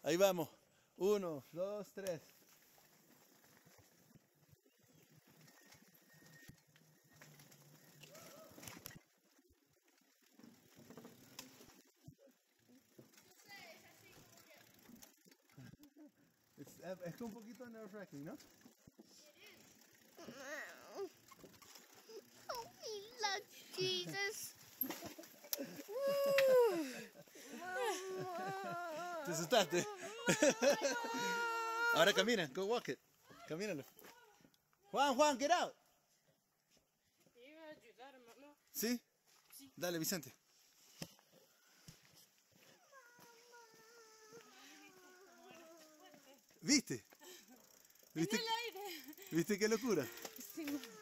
Ahí vamos. 1, 2, 3. Es un poquito nerve-wracking, ¿no? Oh, me love Jesus. ¿Te asustaste? Ahora camina, go walk it. Camínalo. Juan, get out. ¿Te iba a ayudar, mamá? ¿Sí? Sí. Dale, Vicente. ¿Viste? ¿Viste? En el aire. ¿Viste qué locura? Sí.